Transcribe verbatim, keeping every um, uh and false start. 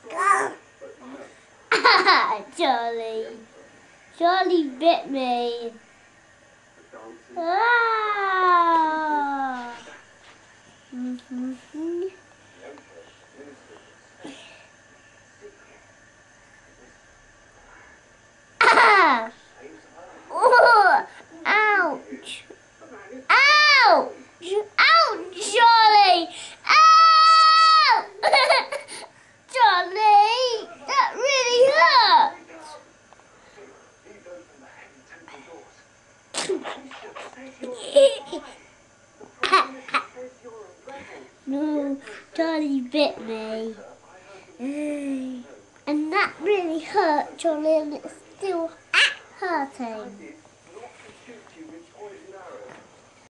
Charlie. Charlie bit me. Ah. Mm-hmm. Ah. Oh. Ouch. Ouch. Ouch, Charlie. Ow! Charlie, that really hurt. No, Charlie bit me. And that really hurt, Charlie, and it's still hurting.